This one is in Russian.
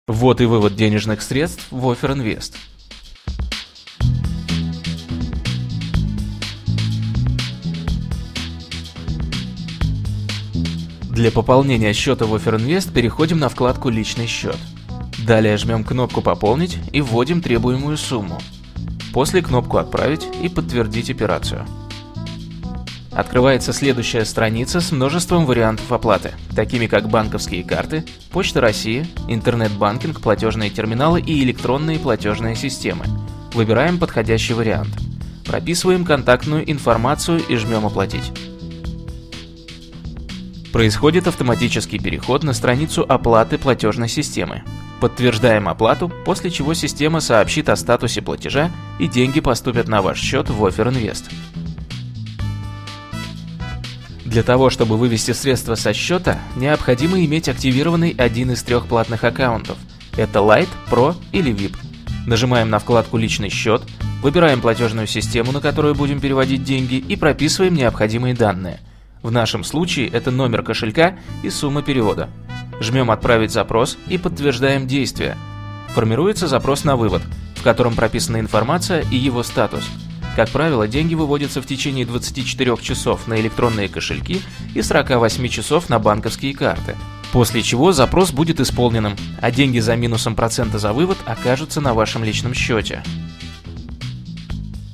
Ввод и вывод денежных средств в Offer Invest. Для пополнения счета в Offer Invest переходим на вкладку «Личный счет». Далее жмем кнопку «Пополнить» и вводим требуемую сумму. После кнопку «Отправить» и «Подтвердить операцию». Открывается следующая страница с множеством вариантов оплаты, такими как банковские карты, Почта России, интернет-банкинг, платежные терминалы и электронные платежные системы. Выбираем подходящий вариант. Прописываем контактную информацию и жмем «Оплатить». Происходит автоматический переход на страницу оплаты платежной системы. Подтверждаем оплату, после чего система сообщит о статусе платежа и деньги поступят на ваш счет в Offer Invest. Для того, чтобы вывести средства со счета, необходимо иметь активированный один из трех платных аккаунтов. Это Lite, Pro или VIP. Нажимаем на вкладку «Личный счет», выбираем платежную систему, на которую будем переводить деньги, и прописываем необходимые данные. В нашем случае это номер кошелька и сумма перевода. Жмем «Отправить запрос» и подтверждаем действие. Формируется запрос на вывод, в котором прописана информация и его статус. Как правило, деньги выводятся в течение 24 часов на электронные кошельки и 48 часов на банковские карты. После чего запрос будет исполненным, а деньги за минусом процента за вывод окажутся на вашем личном счете.